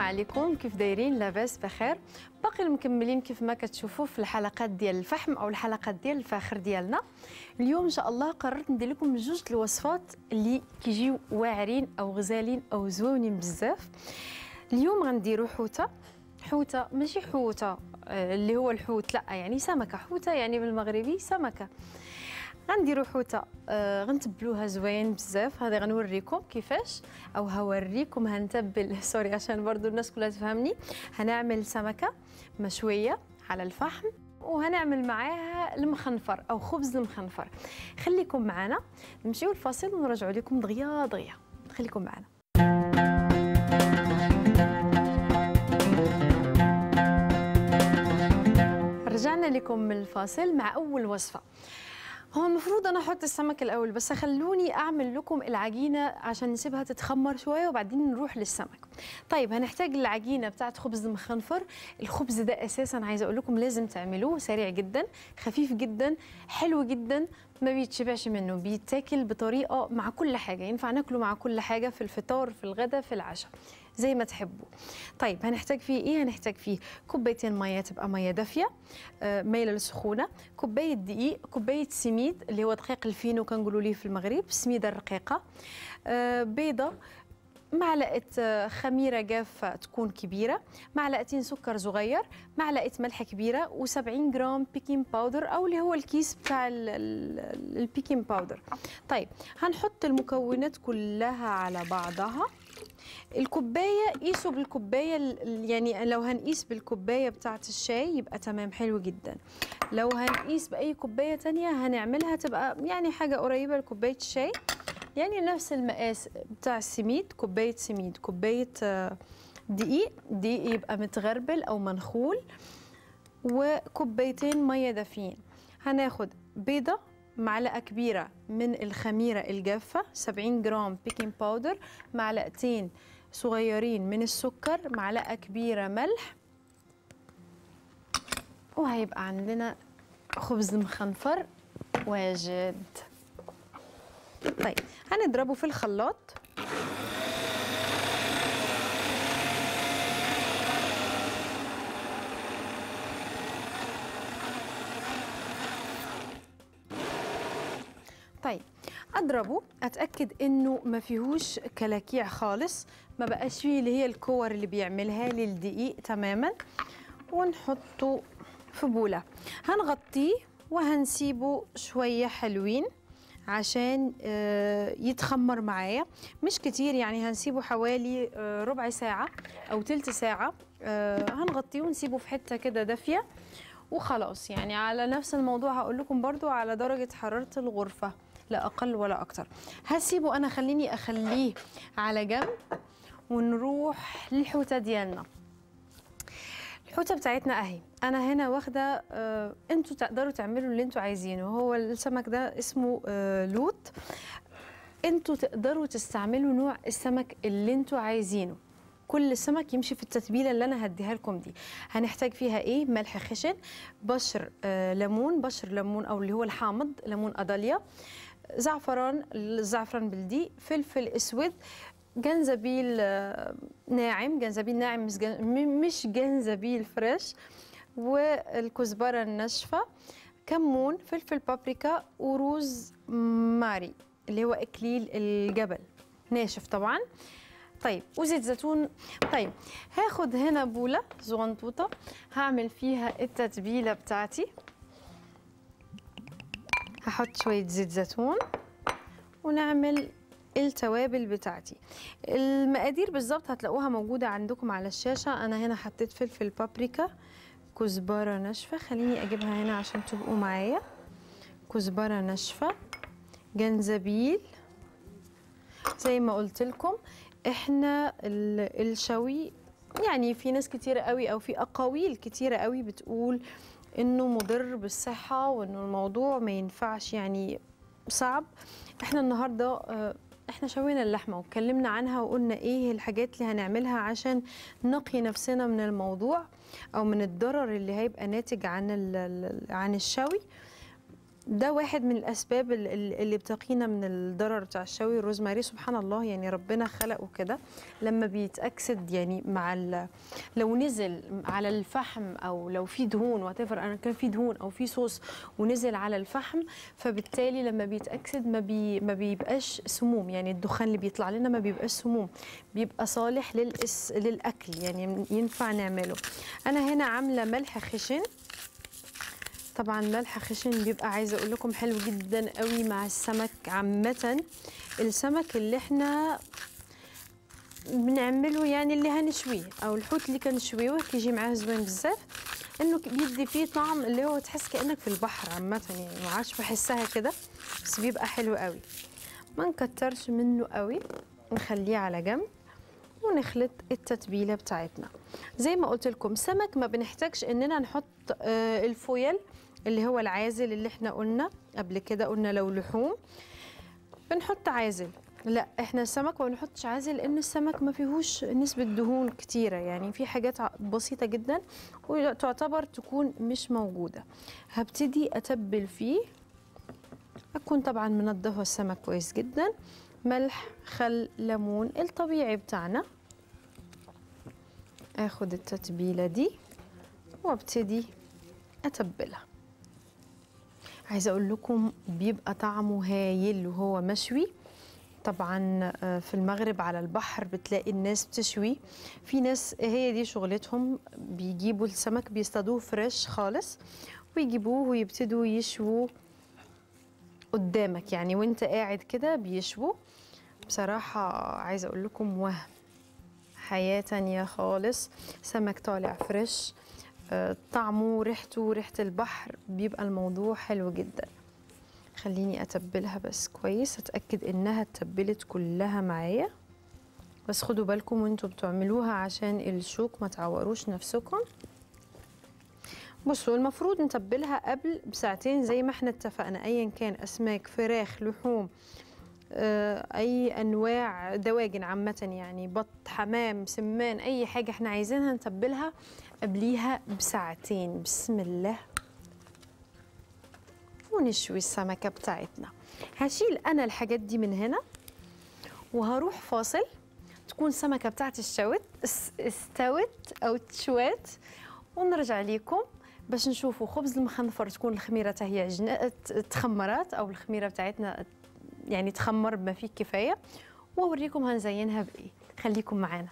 عليكم، كيف دايرين؟ لاباس بخير؟ باقي مكملين كيف ما كتشوفوا في الحلقات ديال الفحم او الحلقات ديال الفاخر ديالنا. اليوم ان شاء الله قررت ندير لكم جوج الوصفات اللي كيجيو واعرين او غزالين او زوينين بزاف. اليوم غنديروا حوته ماشي حوته اللي هو الحوت، لا يعني سمكه. حوته يعني بالمغربي سمكه. غنديروا حوته غنتبلوها زوين بزاف. هذه غنوريكم كيفاش، او هوريكم هنتبل سوري عشان برضو الناس كلها تفهمني. هنعمل سمكه مشويه على الفحم وهنعمل معاها المخنفر او خبز المخنفر. خليكم معنا، نمشيو الفاصل ونرجعوا لكم دغيا دغيا. خليكم معنا. رجعنا لكم من الفاصل مع اول وصفه. هو المفروض انا احط السمك الاول، بس خلوني اعمل لكم العجينه عشان نسيبها تتخمر شويه وبعدين نروح للسمك. طيب هنحتاج العجينه بتاعت خبز المخنفر. الخبز ده اساسا عايزه اقول لكم لازم تعملوه، سريع جدا، خفيف جدا، حلو جدا، ما بيتشبعش منه، بيتاكل بطريقه مع كل حاجه، ينفع ناكله مع كل حاجه، في الفطار في الغداء في العشاء زي ما تحبوا. طيب هنحتاج فيه ايه؟ هنحتاج فيه كوبايتين ميه، تبقى ميه دافيه مايله للسخونه، كوبايه دقيق، كوبايه سميد اللي هو دقيق الفينو كنقولوا ليه في المغرب، السميده الرقيقه، بيضه، معلقه خميره جافه تكون كبيره، معلقتين سكر صغير، معلقه ملح كبيره، و70 جرام بيكنج باودر او اللي هو الكيس بتاع البيكنج باودر. طيب هنحط المكونات كلها على بعضها. الكوبايه قيسوا بالكوبايه، يعني لو هنقيس بالكوبايه بتاعه الشاي يبقى تمام حلو جدا. لو هنقيس باي كوبايه تانية هنعملها تبقى يعني حاجه قريبه لكوبايه الشاي، يعني نفس المقاس بتاع السميد، كوبايه سميد، كوبايه دقيق يبقى متغربل او منخول، وكوبايتين ميه دافيين. هناخد بيضه، معلقه كبيره من الخميره الجافه، 70 جرام بيكنج باودر، معلقتين صغيرين من السكر، معلقه كبيره ملح، وهيبقى عندنا خبز مخنفر واجد. طيب هنضربه في الخلاط. طيب اضربه، اتاكد انه ما فيهوش كلاكيع خالص، ما بقاش فيه اللي هي الكور اللي بيعملها لي الدقيق تماما، ونحطه في بوله. هنغطيه وهنسيبه شويه حلوين عشان يتخمر معايا، مش كتير يعني، هنسيبه حوالي ربع ساعه او تلت ساعه. هنغطيه ونسيبه في حته كده دافيه وخلاص. يعني على نفس الموضوع هقول لكم برضو على درجه حراره الغرفه، لا اقل ولا اكتر. هسيبه انا، خليني اخليه على جنب ونروح للحوته ديالنا. الحوته بتاعتنا اهي، انا هنا واخده انتوا تقدروا تعملوا اللي انتوا عايزينه. هو السمك ده اسمه لوت، انتوا تقدروا تستعملوا نوع السمك اللي انتوا عايزينه، كل سمك يمشي في التتبيله اللي انا هديها لكم دي. هنحتاج فيها ايه؟ ملح خشن، بشر ليمون او اللي هو الحامض، ليمون اداليا، زعفران، الزعفران بلدي، فلفل اسود، جنزبيل ناعم، مش جنزبيل فريش، والكزبره الناشفه، كمون، فلفل بابريكا، وروز ماري اللي هو اكليل الجبل ناشف طبعا. طيب وزيت زيتون. طيب هاخد هنا بوله زغنطوطه هعمل فيها التتبيله بتاعتي. هحط شويه زيت زيتون ونعمل التوابل بتاعتي. المقادير بالظبط هتلاقوها موجوده عندكم على الشاشه. انا هنا حطيت فلفل بابريكا، كزبره ناشفه، خليني اجيبها هنا عشان تبقوا معايا، كزبره ناشفه، جنزبيل. زي ما قلت لكم احنا الشوي يعني في ناس كتيره قوي او في اقاويل كتيره قوي بتقول انه مضر بالصحه وانه الموضوع ما ينفعش، يعني صعب. احنا النهارده احنا شوينا اللحمه واتكلمنا عنها وقلنا ايه الحاجات اللي هنعملها عشان نقي نفسنا من الموضوع او من الضرر اللي هيبقى ناتج عن الشوي. ده واحد من الاسباب اللي بتقينا من الضرر بتاع الشوي. الروزماري سبحان الله يعني ربنا خلقه كده لما بيتاكسد يعني لو نزل على الفحم او لو في دهون واتيفر، انا كان في دهون او في صوص ونزل على الفحم، فبالتالي لما بيتاكسد ما بيبقاش سموم، يعني الدخان اللي بيطلع لنا ما بيبقاش سموم، بيبقى صالح للاكل، يعني ينفع نعمله. انا هنا عامله ملح خشن. طبعا ملح خشن بيبقى عايزه اقول لكم حلو جدا قوي مع السمك عامه. السمك اللي احنا بنعمله يعني اللي هنشويه او الحوت اللي كنشويه كيجي معاه زوين بزاف، انه بيدي فيه طعم اللي هو تحس كانك في البحر عامه، يعني ما عادش بحسها كده، بس بيبقى حلو قوي. ما نكترش منه قوي، نخليه على جنب ونخلط التتبيله بتاعتنا. زي ما قلت لكم سمك ما بنحتاجش اننا نحط الفويل اللي هو العازل اللي احنا قلنا قبل كده، قلنا لو لحوم بنحط عازل، لا احنا السمك ما بنحطش عازل لان السمك ما فيهوش نسبة دهون كتيرة، يعني في حاجات بسيطة جدا وتعتبر تكون مش موجودة. هبتدي اتبل فيه، اكون طبعا منضفة السمك كويس جدا، ملح خل ليمون الطبيعي بتاعنا. اخد التتبيلة دي وابتدي اتبلها. عايزه اقول لكم بيبقى طعمه هايل وهو مشوي. طبعا في المغرب على البحر بتلاقي الناس بتشوي، في ناس هي دي شغلتهم، بيجيبوا السمك بيصطادوه فريش خالص ويجيبوه ويبتدوا يشووا قدامك، يعني وانت قاعد كده بيشووا. بصراحه عايزه اقول لكم وهم حياه تانية خالص، سمك طالع فريش، طعمه وريحته ريحة البحر، بيبقى الموضوع حلو جدا. خليني أتبلها بس كويس، أتأكد إنها اتبلت كلها معايا، بس خدوا بالكم وانتوا بتعملوها عشان الشوك ما تعوروش نفسكم. بصوا المفروض نتبلها قبل بساعتين زي ما احنا اتفقنا، أيا كان أسماك فراخ لحوم أي أنواع دواجن عامة، يعني بط حمام سمان أي حاجة احنا عايزينها نتبلها قبليها بساعتين. بسم الله، ونشوي السمكة بتاعتنا. هشيل أنا الحاجات دي من هنا وهروح فاصل، تكون السمكة بتاعتي استوت أو تشوات، ونرجع ليكم باش نشوفوا خبز المخنفر، تكون الخميرة هي تخمرات أو الخميرة بتاعتنا يعني تخمر بما فيه كفاية، وأوريكم هنزينها بإيه. خليكم معانا.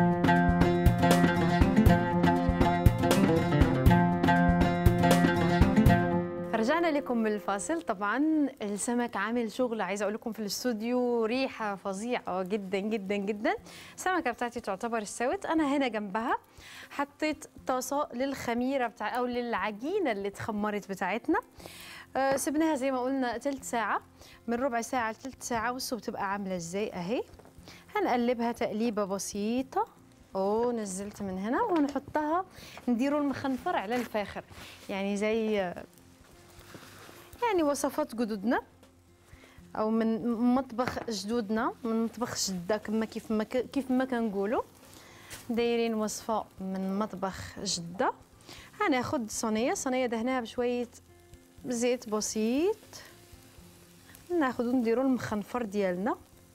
رجعنا لكم من الفاصل. طبعا السمك عامل شغل، عايزه اقول لكم في الاستوديو ريحه فظيعه جدا جدا جدا. السمكه بتاعتي تعتبر استوت، انا هنا جنبها حطيت طاسه للخميره بتاع او للعجينه اللي اتخمرت بتاعتنا. سبناها زي ما قلنا تلت ساعه، من ربع ساعه لتلت ساعه. بصوا بتبقى عامله ازاي اهي. هنقلبها تقليبه بسيطه، نزلت من هنا ونحطها، نديروا المخنفر على الفاخر، يعني زي يعني وصفات جدودنا او من مطبخ جدودنا، من مطبخ جده كما كيف ما كنقولوا، دايرين وصفه من مطبخ جده. هناخد صينيه دهناها بشويه زيت بسيط، ناخذ نديروا المخنفر ديالنا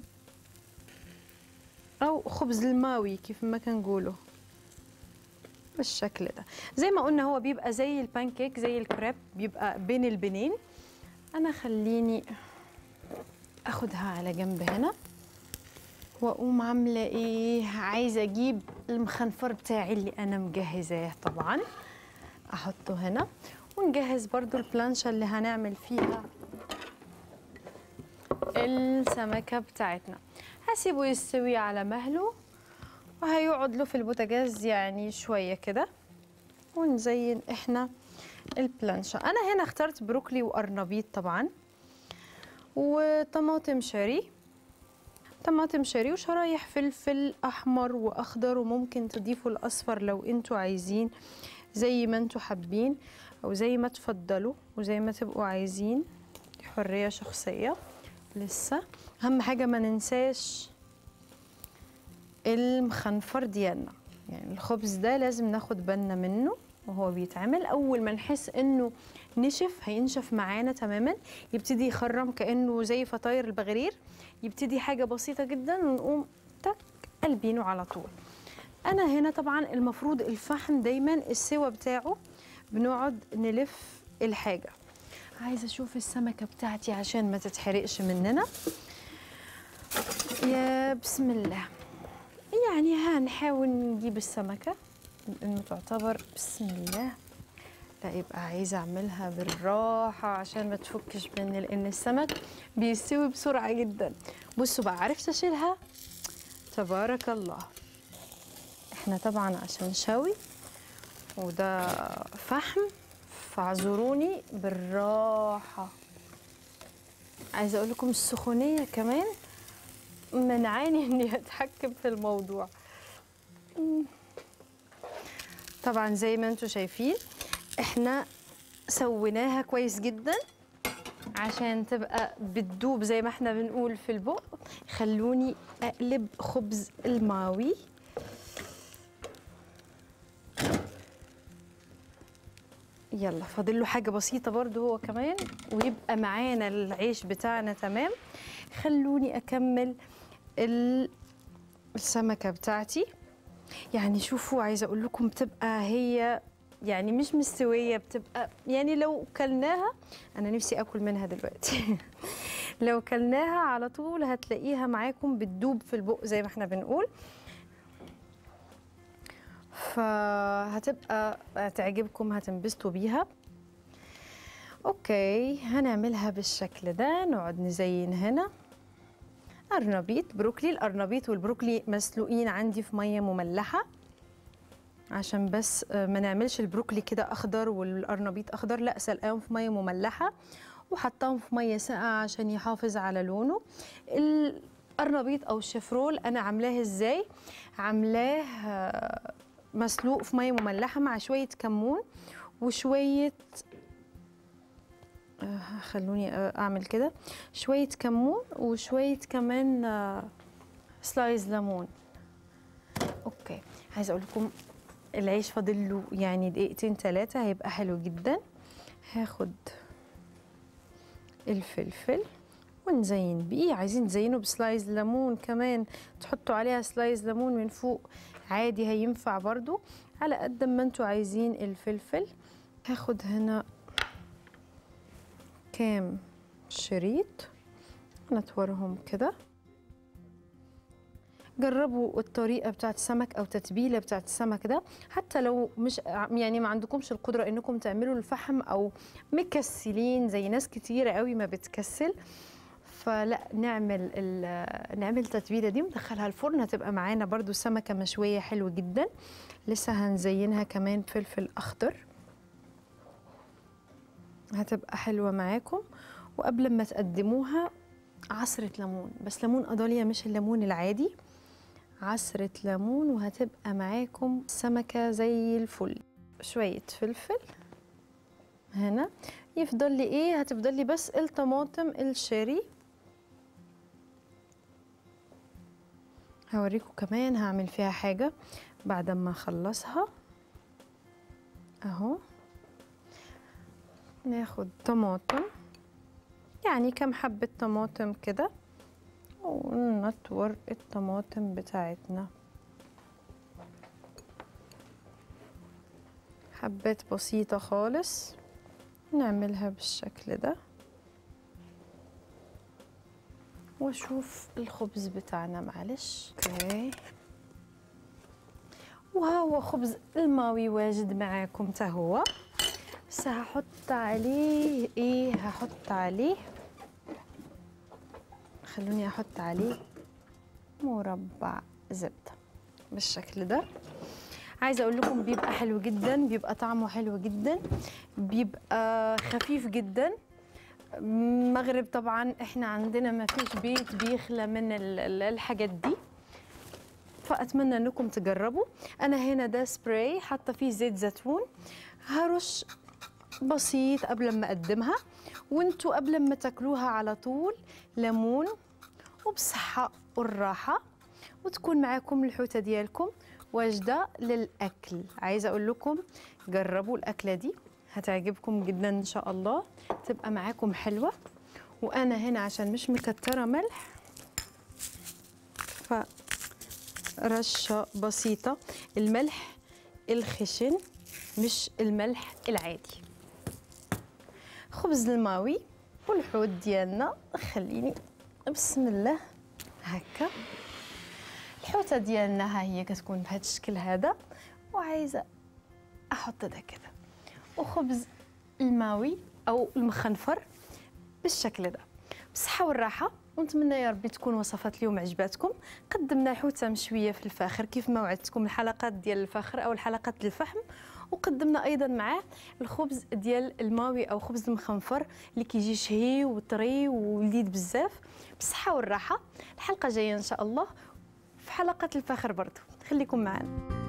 او خبز الماوي كيف ما كنقولوا بالشكل ده. زي ما قلنا هو بيبقى زي البانكيك زي الكريب، بيبقى بين البنين. انا خليني اخدها على جنب هنا واقوم عامله ايه، عايزه اجيب المخنفر بتاعي اللي انا مجهزاه، طبعا احطه هنا، ونجهز برضو البلانشة اللي هنعمل فيها السمكة بتاعتنا. هسيبه يستوي على مهله وهيقعد له في البوتاجاز يعني شوية كده، ونزين احنا البلانشة. انا هنا اخترت بروكلي وقرنبيط طبعا، وطماطم شاري، طماطم شاري وشرايح فلفل احمر واخضر، وممكن تضيفوا الاصفر لو انتوا عايزين، زي ما انتوا حابين او زي ما تفضلوا وزي ما تبقوا عايزين، دي حرية شخصية. لسه اهم حاجة ما ننساش المخنفر ديالنا، يعني الخبز ده لازم ناخد بالنا منه. وهو بيتعمل. اول ما نحس انه نشف، هينشف معانا تماما، يبتدي يخرم كانه زي فطاير البغرير، يبتدي حاجه بسيطه جدا ونقوم تك قلبينه على طول. انا هنا طبعا المفروض الفحم دايما السوا بتاعه بنقعد نلف الحاجه. عايزه اشوف السمكه بتاعتي عشان ما تتحرقش مننا. يا بسم الله، يعني هنحاول نجيب السمكه انه تعتبر بسم الله. لا، يبقى عايزه اعملها بالراحه عشان ما تفكش مني، لان السمك بيستوي بسرعه جدا. بصوا بقى، عرفت اشيلها تبارك الله. احنا طبعا عشان شوي وده فحم، فاعذروني بالراحه. عايزه اقول لكم السخونيه كمان منعاني اني اتحكم في الموضوع. طبعا زي ما انتم شايفين احنا سويناها كويس جدا عشان تبقى بتدوب زي ما احنا بنقول في البق. خلوني اقلب خبز الماوي. يلا فاضل له حاجه بسيطه برضو هو كمان ويبقى معانا العيش بتاعنا تمام. خلوني اكمل السمكه بتاعتي. يعني شوفوا، عايزه اقول لكم بتبقى هي يعني مش مستويه، بتبقى يعني لو كلناها، انا نفسي اكل منها دلوقتي لو كلناها على طول هتلاقيها معاكم بتدوب في البق زي ما احنا بنقول. فهتبقى تعجبكم، هتنبسطوا بيها. اوكي، هنعملها بالشكل ده. نقعد نزين هنا قرنبيط بروكلي. القرنبيط والبروكلي مسلوقين عندي في ميه مملحه عشان بس ما نعملش البروكلي كده اخضر والقرنبيط اخضر، لا، سلقاهم في ميه مملحه وحطاهم في ميه ساقعه عشان يحافظ على لونه. القرنبيط او الشفرول انا عاملاه ازاي؟ عاملاه مسلوق في ميه مملحه مع شويه كمون وشويه خلوني اعمل كده، شويه كمون وشويه كمان سلايز ليمون. اوكي، عايزه اقول لكم العيش فاضل له يعني دقيقتين 3 هيبقى حلو جدا. هاخد الفلفل ونزين بيه. عايزين تزينوا بسلايز ليمون كمان، تحطوا عليها سلايز ليمون من فوق عادي، هينفع برضو على قد ما انتوا عايزين الفلفل. هاخد هنا كام شريط نتورهم كده. جربوا الطريقه بتاعت السمك او تتبيله بتاعت السمك ده، حتى لو مش يعني ما عندكمش القدره انكم تعملوا الفحم او مكسلين زي ناس كتيره قوي ما بتكسل، فلا نعمل التتبيله دي وندخلها الفرن. هتبقى معانا برضو سمكه مشويه حلو جدا. لسه هنزينها كمان فلفل اخضر، هتبقى حلوه معاكم. وقبل ما تقدموها عصره ليمون، بس ليمون قضاليا مش الليمون العادي، عصره ليمون وهتبقى معاكم سمكه زي الفل. شويه فلفل هنا. يفضل لي ايه؟ هتفضل لي بس الطماطم الشيري. هوريكم كمان هعمل فيها حاجه بعد ما اخلصها اهو. ناخد طماطم، يعني كم حبة طماطم كده، ونطور الطماطم بتاعتنا حبات بسيطة خالص. نعملها بالشكل ده. واشوف الخبز بتاعنا، معلش. اوكي، وهو خبز الماوي واجد معاكم تهو. بس هحط عليه ايه؟ هحط عليه، خلوني احط عليه مربع زبده بالشكل ده. عايزه اقول لكم بيبقى حلو جدا، بيبقى طعمه حلو جدا، بيبقى خفيف جدا. المغرب طبعا احنا عندنا ما فيش بيت بيخلى من الحاجات دي، فاتمنى انكم تجربوا. انا هنا ده سبراي حاطه فيه زيت زيتون، هرش بسيط قبل ما اقدمها، وانتوا قبل ما تاكلوها على طول ليمون، وبصحه والراحه، وتكون معاكم الحوته ديالكم واجده للاكل. عايزه اقول لكم جربوا الاكله دي، هتعجبكم جدا ان شاء الله، تبقى معاكم حلوه. وانا هنا عشان مش مكتره ملح فرشه بسيطه، الملح الخشن مش الملح العادي. خبز الماوي والحوت ديالنا، خليني بسم الله هكا. الحوته ديالنا ها هي كتكون بهذا الشكل هذا، وعايزه احط ده كده، وخبز الماوي او المخنفر بالشكل ده. بالصحه والراحه، ونتمنى يا ربي تكون وصفات اليوم عجباتكم. قدمنا حوته مشويه في الفاخر كيف ما وعدتكم، الحلقات ديال الفاخر او الحلقات ديال الفحم، وقدمنا ايضا معاه الخبز ديال الماوي او خبز المخنفر اللي كيجي شهي وطري ولذيذ بزاف. بالصحه والراحه، الحلقه جايه ان شاء الله في حلقه الفاخر برضو، خليكم معنا.